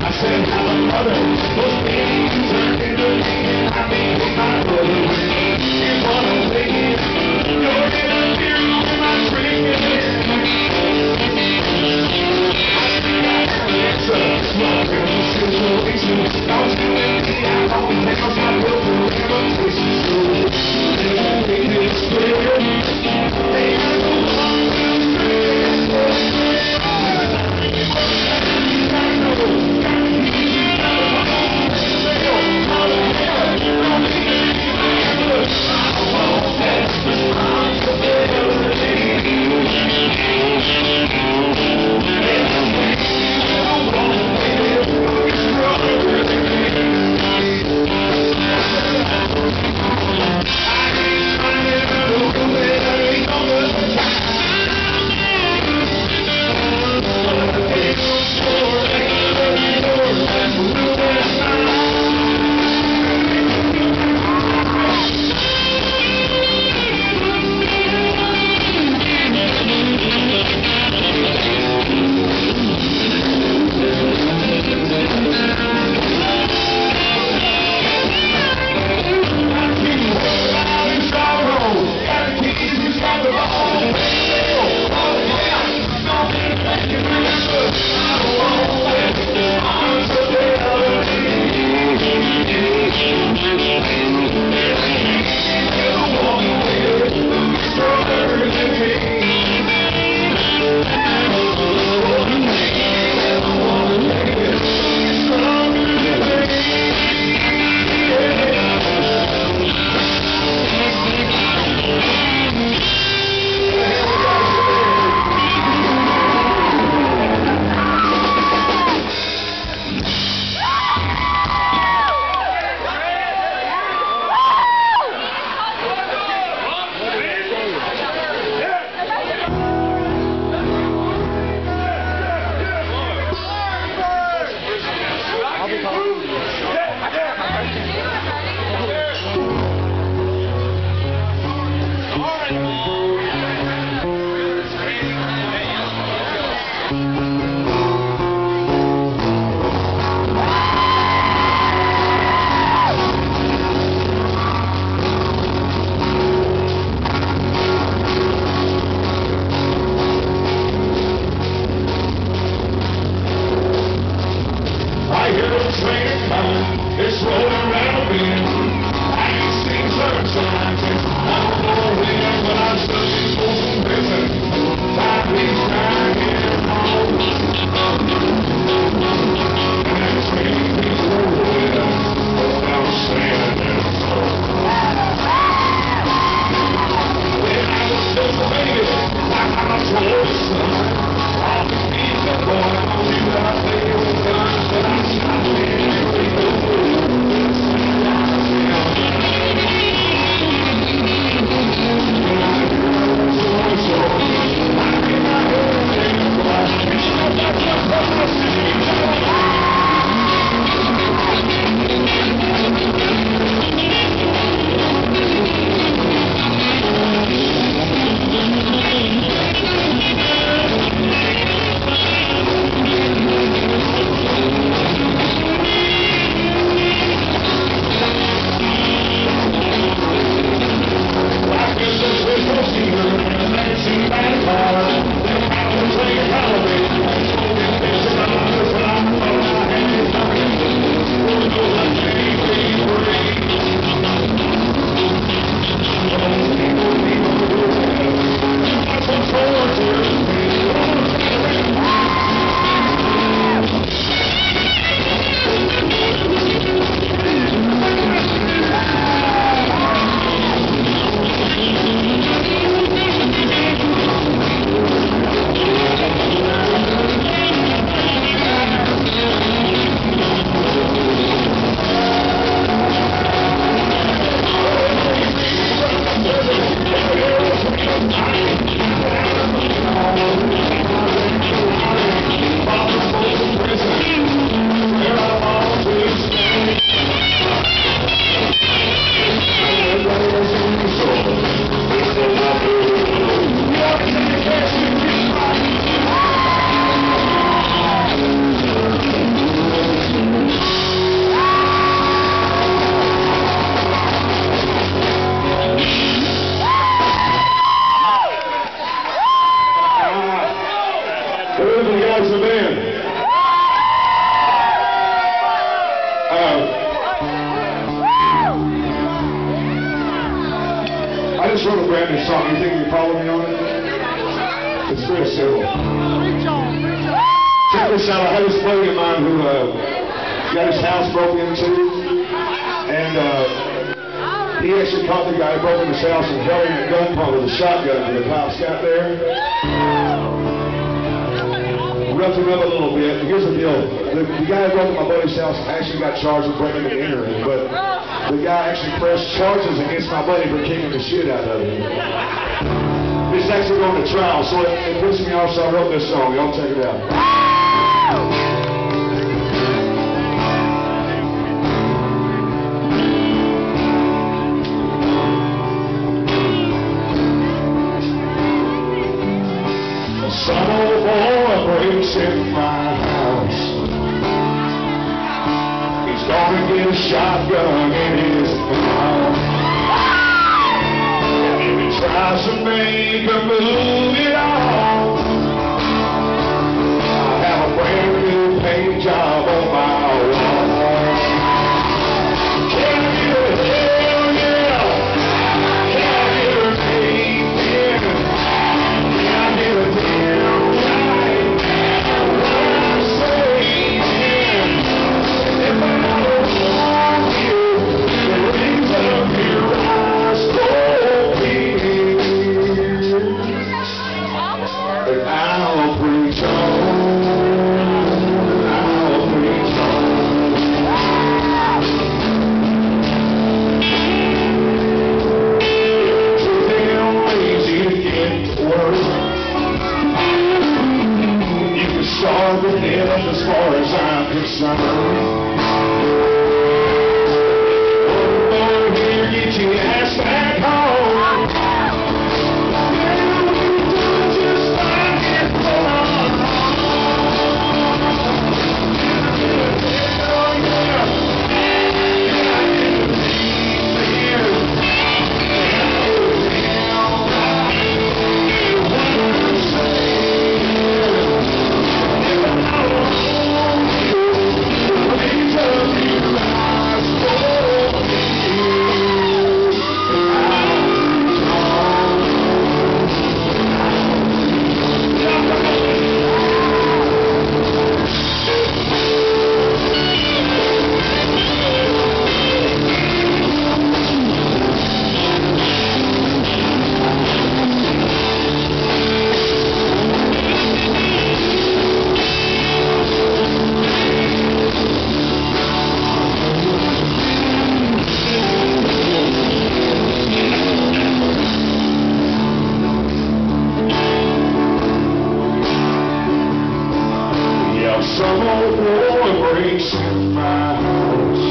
said, I'm a mother. Those babies turned into me, and I made my brother. Here's what I'm thinking. You're interfering with my drinking. I think I have an answer. Look at the situation. Don't you let me out on the house. I will forever taste the soul. Never made it clear. They have no one to say. It's rolling around a bend. I ain't seen sunshine since I don't know when, but I'm searching for some business. Time beats down here home. And that train keeps rolling. Oh, I'm standing in the phone. When I was just a baby, like I told the sun, all the kids that boy, I knew that I played with guns, but I stopped being every good. wrote a brand new song. You think you can follow me on it? It's real simple. Check this out. I had this buddy of mine who got his house broken into, and he actually caught the guy who broke in his house and held him at gunpoint with a shotgun when the cops got there. Roughed him up a little bit. Here's the deal. The guy who broke in my buddy's house actually got charged with breaking and entering, but the guy actually pressed charges against my buddy for kicking the shit out of him. This is actually going to trial, so it puts me off, so I wrote this song. Y'all check it out. Some old boy breaks in my house. He's gonna get a shotgun in his mouth. If he tries to make a move at all, I have a brand new paint job on my wall. Can I get a hell yeah? Can I get a amen? Can I get a damn right? What I'm saying, if I don't want you, then raise up your eyes for me. And I'll preach on, I'll preach on. Too damn lazy to get to work. You can starve with it as far as I'm concerned. One more here, get your ass back home. Some old boy breaks in my house.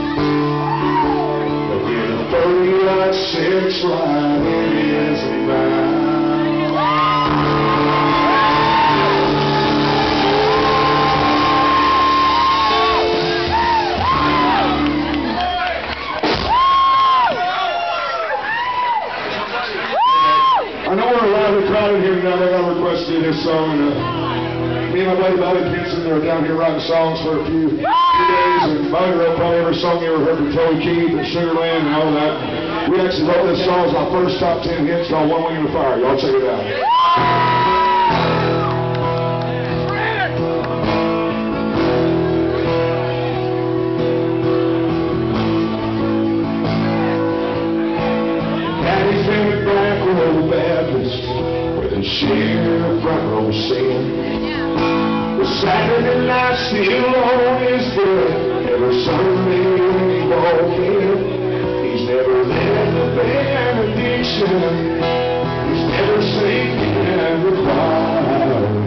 I get a 30-06 right in his mouth. I know we're a lot of crowded here tonight. I got requested this song. Me and my buddy Bobby Pinson are down here writing songs for a few days, and Bobby wrote probably every song you ever heard from Toby Keith and Sugarland and all that. We actually wrote this song as our first top 10 hits called One Wing of Fire. Y'all check it out. Daddy's been a black road Baptist with a share of front row sin. Saturday night still on his bed. Every Sunday when he walked in, he's never led the benediction. He's never seen in the choir.